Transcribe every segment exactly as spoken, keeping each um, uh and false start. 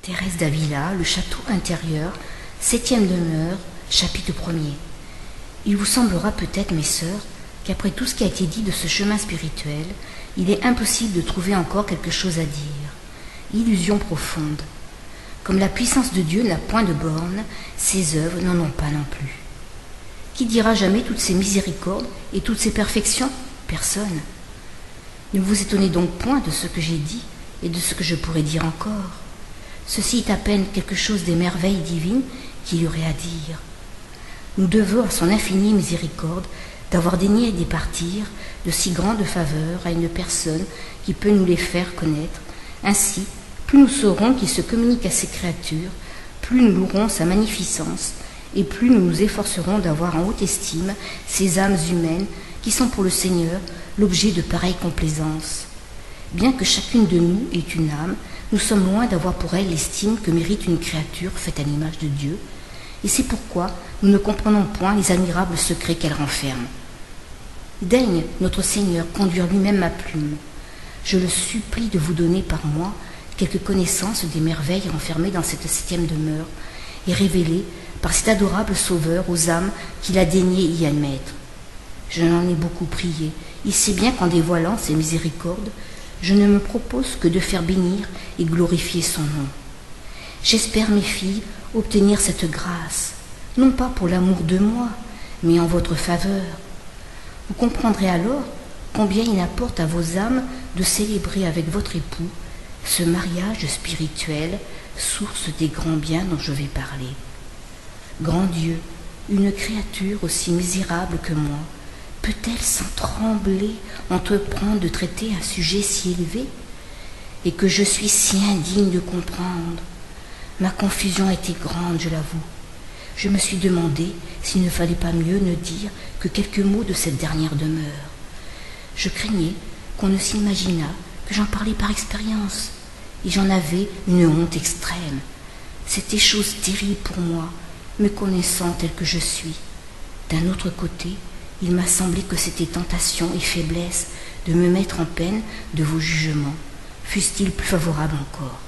Thérèse d'Avila, Le château intérieur, septième demeure, chapitre premier. Il vous semblera peut-être, mes sœurs, qu'après tout ce qui a été dit de ce chemin spirituel, il est impossible de trouver encore quelque chose à dire. Illusion profonde. Comme la puissance de Dieu n'a point de borne, ses œuvres n'en ont pas non plus. Qui dira jamais toutes ses miséricordes et toutes ses perfections? Personne. Ne vous étonnez donc point de ce que j'ai dit et de ce que je pourrais dire encore. Ceci est à peine quelque chose des merveilles divines qu'il y aurait à dire. Nous devons à son infinie miséricorde d'avoir daigné départir de si grandes faveurs à une personne qui peut nous les faire connaître. Ainsi, plus nous saurons qu'il se communique à ses créatures, plus nous louerons sa magnificence, et plus nous nous efforcerons d'avoir en haute estime ces âmes humaines qui sont pour le Seigneur l'objet de pareille complaisance. Bien que chacune de nous ait une âme, nous sommes loin d'avoir pour elle l'estime que mérite une créature faite à l'image de Dieu, et c'est pourquoi nous ne comprenons point les admirables secrets qu'elle renferme. Daigne, notre Seigneur, conduire lui-même ma plume. Je le supplie de vous donner par moi quelques connaissances des merveilles renfermées dans cette septième demeure et révélées par cet adorable Sauveur aux âmes qu'il a daigné y admettre. Je n'en ai beaucoup prié. Il sait bien qu'en dévoilant ses miséricordes, je ne me propose que de faire bénir et glorifier son nom. J'espère, mes filles, obtenir cette grâce, non pas pour l'amour de moi, mais en votre faveur. Vous comprendrez alors combien il importe à vos âmes de célébrer avec votre époux ce mariage spirituel, source des grands biens dont je vais parler. Grand Dieu, une créature aussi misérable que moi, peut-elle sans trembler entreprendre de traiter un sujet si élevé et que je suis si indigne de comprendre? Ma confusion a été grande, je l'avoue. Je me suis demandé s'il ne fallait pas mieux ne dire que quelques mots de cette dernière demeure. Je craignais qu'on ne s'imaginât que j'en parlais par expérience, et j'en avais une honte extrême. C'était chose terrible pour moi, me connaissant tel que je suis. D'un autre côté, il m'a semblé que c'était tentation et faiblesse de me mettre en peine de vos jugements, fussent-ils plus favorables encore.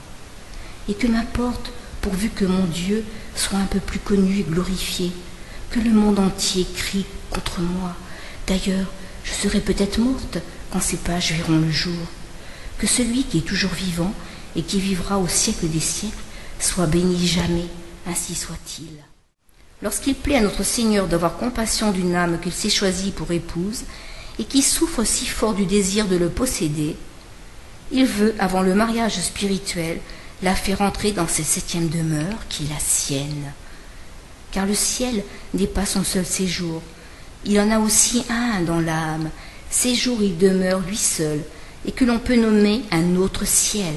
Et que m'importe, pourvu que mon Dieu soit un peu plus connu et glorifié, que le monde entier crie contre moi. D'ailleurs, je serai peut-être morte quand ces pages verront le jour. Que celui qui est toujours vivant et qui vivra au siècle des siècles soit béni jamais, ainsi soit-il. Lorsqu'il plaît à notre Seigneur d'avoir compassion d'une âme qu'il s'est choisie pour épouse et qui souffre si fort du désir de le posséder, il veut, avant le mariage spirituel, la faire entrer dans cette septième demeure qui est la sienne. Car le ciel n'est pas son seul séjour, il en a aussi un dans l'âme, séjour où il demeure lui seul, et que l'on peut nommer un autre ciel.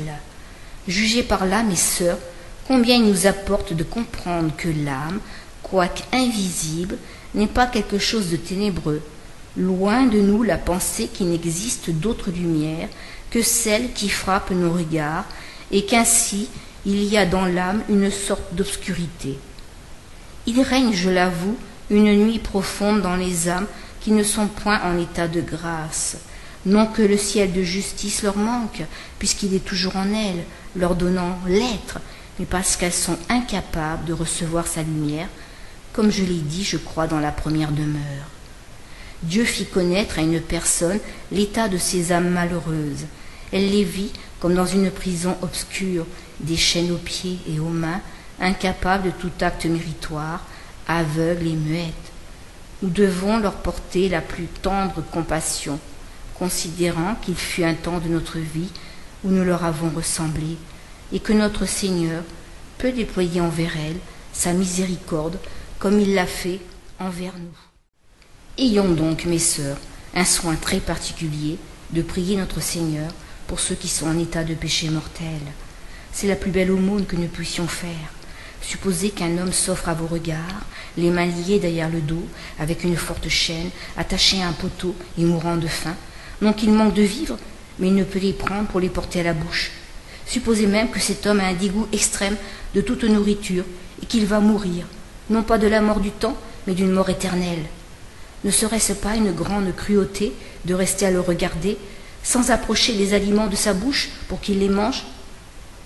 Jugez par là, mes sœurs, combien il nous apporte de comprendre que l'âme, quoique invisible, n'est pas quelque chose de ténébreux. Loin de nous la pensée qu'il n'existe d'autre lumière que celle qui frappe nos regards, et qu'ainsi il y a dans l'âme une sorte d'obscurité. Il règne, je l'avoue, une nuit profonde dans les âmes qui ne sont point en état de grâce. Non que le ciel de justice leur manque, puisqu'il est toujours en elles, leur donnant l'être, mais parce qu'elles sont incapables de recevoir sa lumière, comme je l'ai dit, je crois, dans la première demeure. Dieu fit connaître à une personne l'état de ces âmes malheureuses. Elle les vit comme dans une prison obscure, des chaînes aux pieds et aux mains, incapables de tout acte méritoire, aveugles et muettes. Nous devons leur porter la plus tendre compassion, considérant qu'il fut un temps de notre vie où nous leur avons ressemblé, et que notre Seigneur peut déployer envers elles sa miséricorde comme il l'a fait envers nous. Ayons donc, mes sœurs, un soin très particulier de prier notre Seigneur pour ceux qui sont en état de péché mortel. C'est la plus belle aumône que nous puissions faire. Supposez qu'un homme s'offre à vos regards, les mains liées derrière le dos, avec une forte chaîne, attaché à un poteau et mourant de faim. Non qu'il manque de vivres, mais il ne peut les prendre pour les porter à la bouche. Supposez même que cet homme a un dégoût extrême de toute nourriture et qu'il va mourir, non pas de la mort du temps, mais d'une mort éternelle. Ne serait-ce pas une grande cruauté de rester à le regarder, sans approcher les aliments de sa bouche pour qu'il les mange?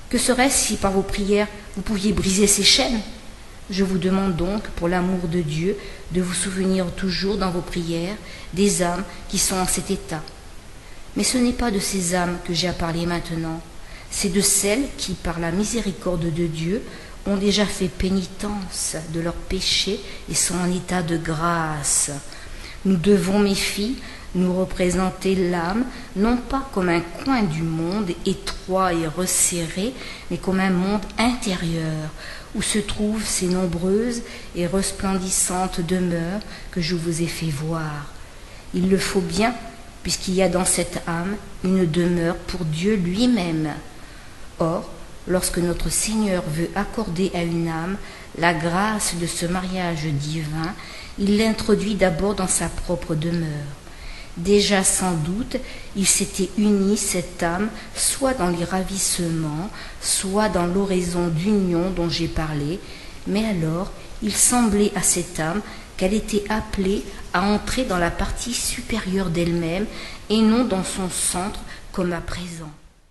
Que serait-ce si par vos prières vous pouviez briser ces chaînes? Je vous demande donc, pour l'amour de Dieu, de vous souvenir toujours dans vos prières des âmes qui sont en cet état. Mais ce n'est pas de ces âmes que j'ai à parler maintenant, c'est de celles qui, par la miséricorde de Dieu, ont déjà fait pénitence de leurs péchés et sont en état de grâce. Nous devons, mes filles, nous représenter l'âme, non pas comme un coin du monde étroit et resserré, mais comme un monde intérieur, où se trouvent ces nombreuses et resplendissantes demeures que je vous ai fait voir. Il le faut bien, puisqu'il y a dans cette âme une demeure pour Dieu lui-même. Or, lorsque notre Seigneur veut accorder à une âme la grâce de ce mariage divin, il l'introduit d'abord dans sa propre demeure. Déjà sans doute, il s'était uni cette âme soit dans les ravissements, soit dans l'oraison d'union dont j'ai parlé, mais alors il semblait à cette âme qu'elle était appelée à entrer dans la partie supérieure d'elle-même et non dans son centre comme à présent.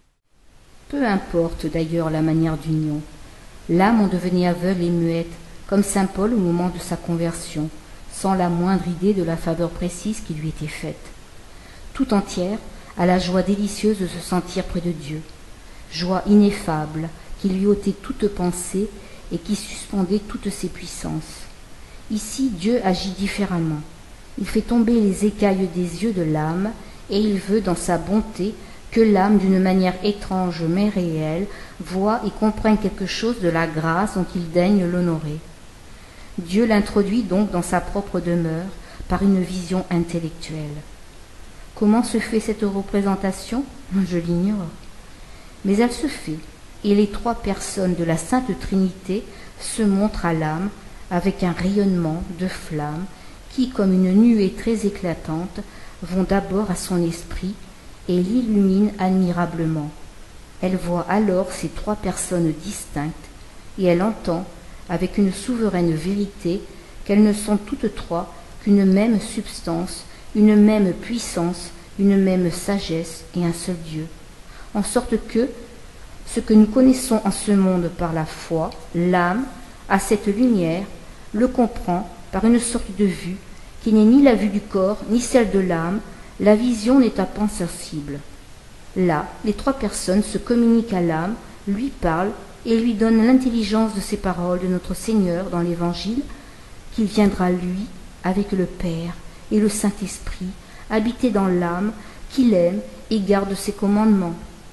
Peu importe d'ailleurs la manière d'union, l'âme en devenait aveugle et muette, comme saint Paul au moment de sa conversion, sans la moindre idée de la faveur précise qui lui était faite. Tout entière à la joie délicieuse de se sentir près de Dieu, joie ineffable qui lui ôtait toute pensée et qui suspendait toutes ses puissances. Ici, Dieu agit différemment. Il fait tomber les écailles des yeux de l'âme et il veut, dans sa bonté, que l'âme, d'une manière étrange mais réelle, voie et comprenne quelque chose de la grâce dont il daigne l'honorer. Dieu l'introduit donc dans sa propre demeure par une vision intellectuelle. Comment se fait cette représentation? Je l'ignore. Mais elle se fait, et les trois personnes de la Sainte Trinité se montrent à l'âme avec un rayonnement de flammes qui, comme une nuée très éclatante, vont d'abord à son esprit et l'illuminent admirablement. Elle voit alors ces trois personnes distinctes, et elle entend, avec une souveraine vérité, qu'elles ne sont toutes trois qu'une même substance, une même puissance, une même sagesse et un seul Dieu. En sorte que, ce que nous connaissons en ce monde par la foi, l'âme, à cette lumière, le comprend par une sorte de vue qui n'est ni la vue du corps, ni celle de l'âme, la vision n'est à point sensible. Là, les trois personnes se communiquent à l'âme, lui parlent et lui donnent l'intelligence de ces paroles de notre Seigneur dans l'Évangile, qu'il viendra lui avec le Père et le Saint-Esprit, habiter dans l'âme, qu'il aime et garde ses commandements.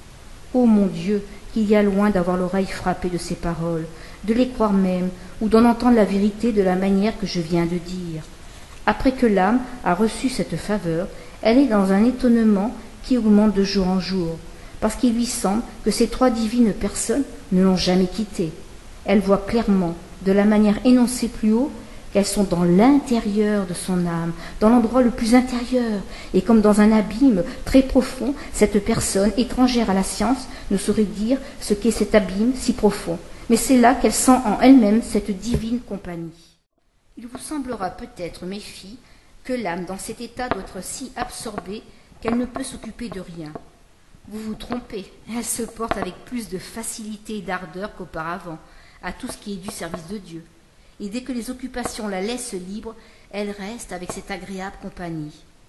Ô mon Dieu, qu'il y a loin d'avoir l'oreille frappée de ces paroles, de les croire même, ou d'en entendre la vérité de la manière que je viens de dire. Après que l'âme a reçu cette faveur, elle est dans un étonnement qui augmente de jour en jour, parce qu'il lui semble que ces trois divines personnes ne l'ont jamais quittée. Elle voit clairement, de la manière énoncée plus haut, qu'elles sont dans l'intérieur de son âme, dans l'endroit le plus intérieur, et comme dans un abîme très profond, cette personne, étrangère à la science, ne saurait dire ce qu'est cet abîme si profond, mais c'est là qu'elle sent en elle-même cette divine compagnie. Il vous semblera peut-être, mes filles, que l'âme dans cet état doit être si absorbée qu'elle ne peut s'occuper de rien. Vous vous trompez, elle se porte avec plus de facilité et d'ardeur qu'auparavant à tout ce qui est du service de Dieu. Et dès que les occupations la laissent libre, elle reste avec cette agréable compagnie.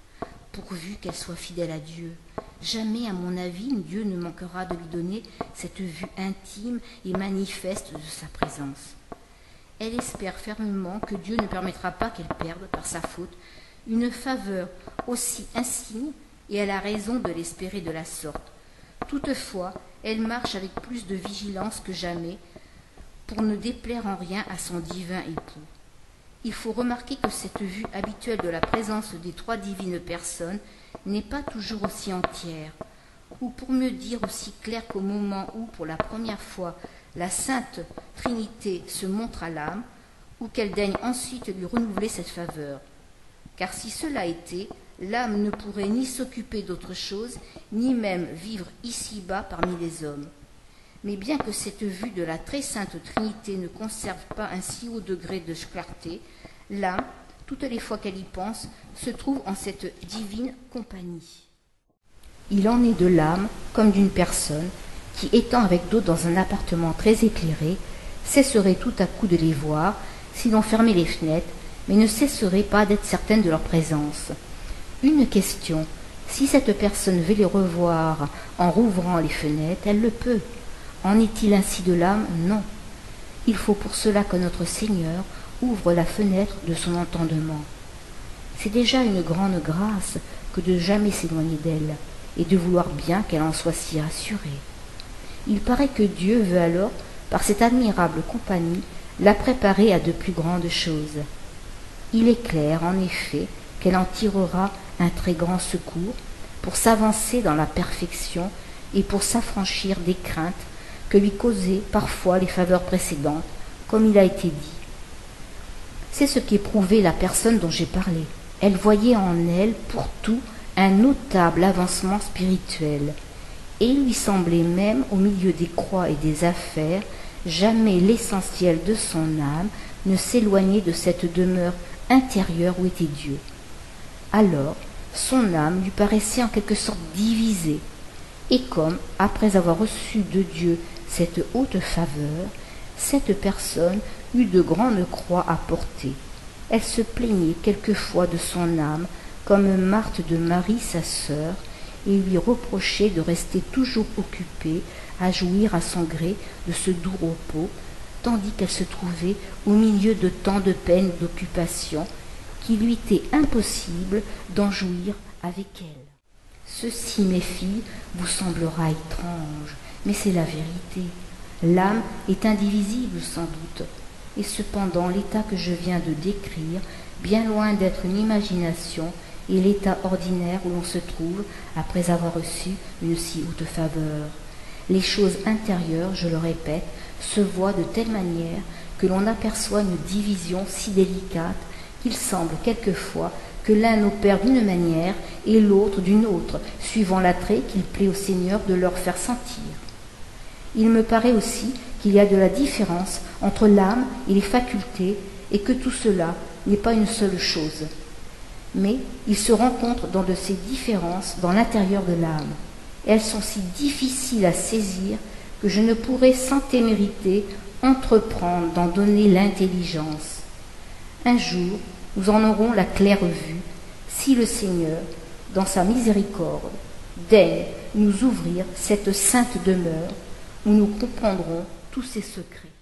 Pourvu qu'elle soit fidèle à Dieu, jamais, à mon avis, Dieu ne manquera de lui donner cette vue intime et manifeste de sa présence. Elle espère fermement que Dieu ne permettra pas qu'elle perde, par sa faute, une faveur aussi insigne, et elle a raison de l'espérer de la sorte. Toutefois, elle marche avec plus de vigilance que jamais, pour ne déplaire en rien à son divin époux. Il faut remarquer que cette vue habituelle de la présence des trois divines personnes n'est pas toujours aussi entière, ou pour mieux dire aussi claire qu'au moment où, pour la première fois, la Sainte Trinité se montre à l'âme, ou qu'elle daigne ensuite lui renouveler cette faveur. Car si cela était, l'âme ne pourrait ni s'occuper d'autre chose, ni même vivre ici-bas parmi les hommes. Mais bien que cette vue de la très sainte Trinité ne conserve pas un si haut degré de clarté, l'âme, toutes les fois qu'elle y pense, se trouve en cette divine compagnie. Il en est de l'âme comme d'une personne qui, étant avec d'autres dans un appartement très éclairé, cesserait tout à coup de les voir si l'on fermait les fenêtres, mais ne cesserait pas d'être certaine de leur présence. Une question: si cette personne veut les revoir en rouvrant les fenêtres, elle le peut. En est-il ainsi de l'âme? Non. Il faut pour cela que notre Seigneur ouvre la fenêtre de son entendement. C'est déjà une grande grâce que de jamais s'éloigner d'elle, et de vouloir bien qu'elle en soit si rassurée. Il paraît que Dieu veut alors, par cette admirable compagnie, la préparer à de plus grandes choses. Il est clair, en effet, qu'elle en tirera un très grand secours pour s'avancer dans la perfection et pour s'affranchir des craintes que lui causaient parfois les faveurs précédentes, comme il a été dit. C'est ce qu'éprouvait la personne dont j'ai parlé. Elle voyait en elle, pour tout, un notable avancement spirituel, et il lui semblait même, au milieu des croix et des affaires, jamais l'essentiel de son âme ne s'éloignait de cette demeure intérieure où était Dieu. Alors, son âme lui paraissait en quelque sorte divisée, et comme, après avoir reçu de Dieu cette haute faveur, cette personne eut de grandes croix à porter. Elle se plaignait quelquefois de son âme, comme Marthe de Marie sa sœur, et lui reprochait de rester toujours occupée à jouir à son gré de ce doux repos, tandis qu'elle se trouvait au milieu de tant de peines et d'occupations qu'il lui était impossible d'en jouir avec elle. Ceci, mes filles, vous semblera étrange, mais c'est la vérité. L'âme est indivisible sans doute, et cependant l'état que je viens de décrire, bien loin d'être une imagination, est l'état ordinaire où l'on se trouve après avoir reçu une si haute faveur. Les choses intérieures, je le répète, se voient de telle manière que l'on aperçoit une division si délicate qu'il semble quelquefois que l'un opère d'une manière et l'autre d'une autre, suivant l'attrait qu'il plaît au Seigneur de leur faire sentir. Il me paraît aussi qu'il y a de la différence entre l'âme et les facultés, et que tout cela n'est pas une seule chose. Mais il se rencontre dans de ces différences dans l'intérieur de l'âme. Elles sont si difficiles à saisir que je ne pourrais sans témérité entreprendre d'en donner l'intelligence. Un jour, nous en aurons la claire vue, si le Seigneur, dans sa miséricorde, daigne nous ouvrir cette sainte demeure où nous comprendrons tous ses secrets.